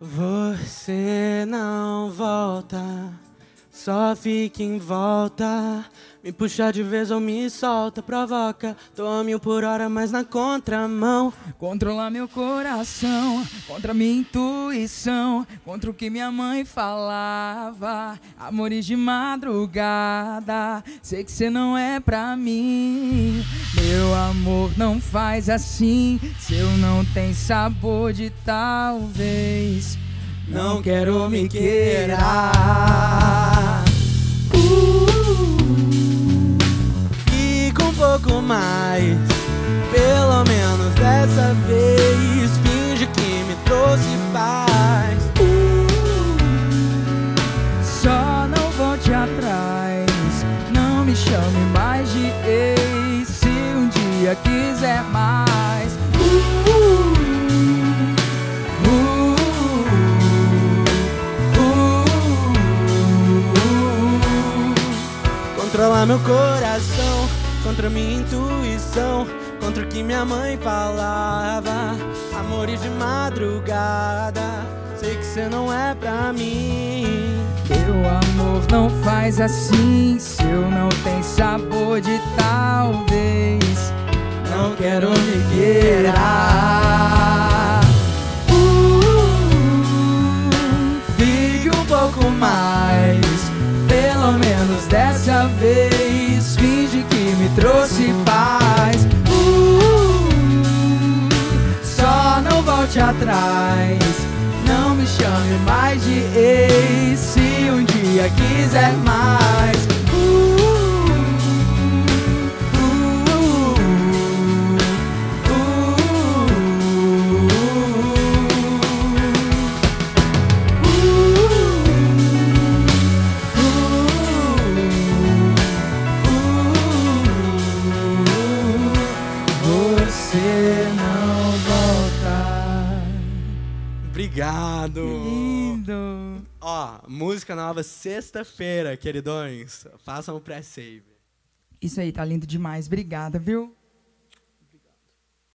Você não volta, só fica em volta. Me puxa de vez ou me solta, provoca. Tô a 1000 por hora, mas na contramão. Controlar meu coração, contra minha intuição, contra o que minha mãe falava. Amores de madrugada, sei que cê não é pra mim. Meu amor, não faz assim, seu não tem sabor de talvez. Não quero me queira. Fica um pouco mais, pelo menos dessa vez. Finge que me trouxe paz. Só não volte atrás, não me chame mais de ex. Se um dia quiser mais. Controlar meu coração, contra minha intuição, contra o que minha mãe falava. Amores de madrugada, sei que cê não é pra mim. Meu amor, não faz assim, seu não tem sabor de talvez. Não quero me queira. Fique um pouco mais, pelo menos dessa vez. Finge que me trouxe paz. Só não volte atrás, não me chame mais de ex. Se um dia quiser mais. Você não volta. Obrigado. Que lindo. Ó, música nova sexta-feira, queridões. Façam o pré-save. Isso aí, tá lindo demais. Obrigada, viu?